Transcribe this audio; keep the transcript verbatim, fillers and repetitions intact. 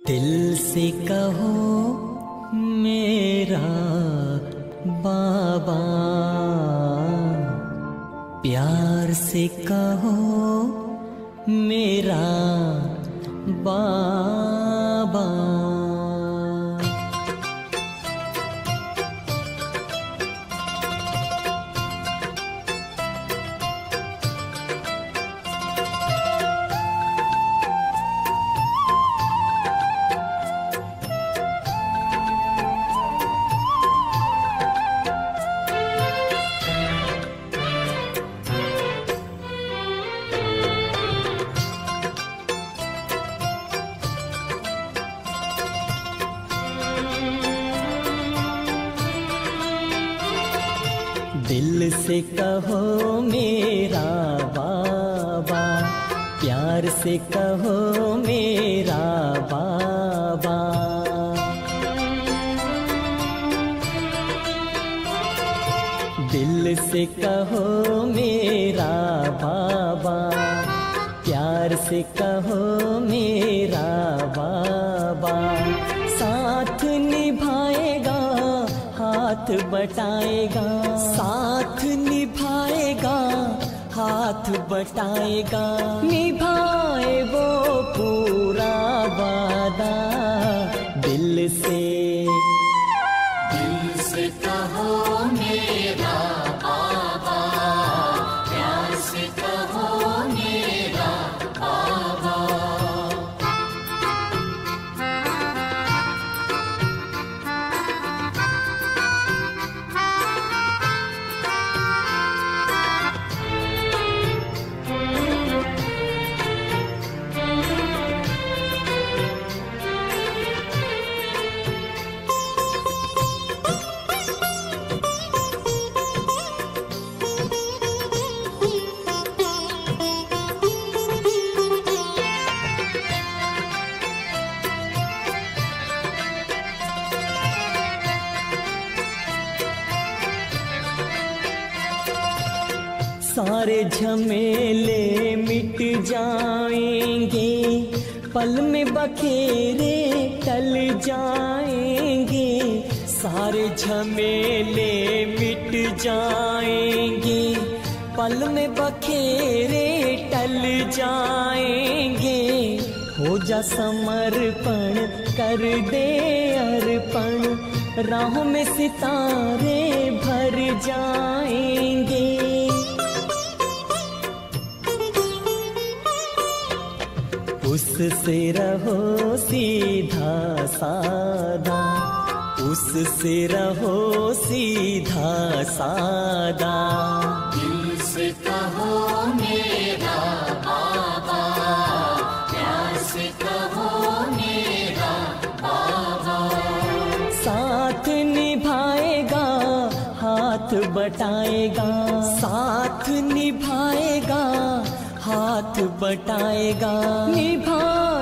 दिल से कहो मेरा बाबा, प्यार से कहो मेरा बाबा। दिल से कहो मेरा बाबा, प्यार से कहो मेरा बाबा। दिल से कहो मेरा बाबा, प्यार से कहो मेरा बाबा। साथ निभाएगा हाथ बटाएगा, साथ निभाएगा हाथ बटाएगा। निभाए वो पूरा वादा। दिल से दिल से कहो मेरा बाबा, प्यार से कहो मेरा बाबा। सारे झमेले मिट जाएंगे, पल में बखेरे टल जाएंगे। सारे झमेले मिट जाएंगे, पल में बखेरे टल जाएंगे। हो जा समर्पण कर दे अर्पण, राहों में सितारे भर जाएंगे। उससे रहो सीधा सादा, उससे रहो सीधा सादा। दिल से कहो मेरा बाबा, प्यार से कहो मेरा बाबा। साथ निभाएगा हाथ बटाएगा, साथ निभाएगा हाथ बटाएगा। निभा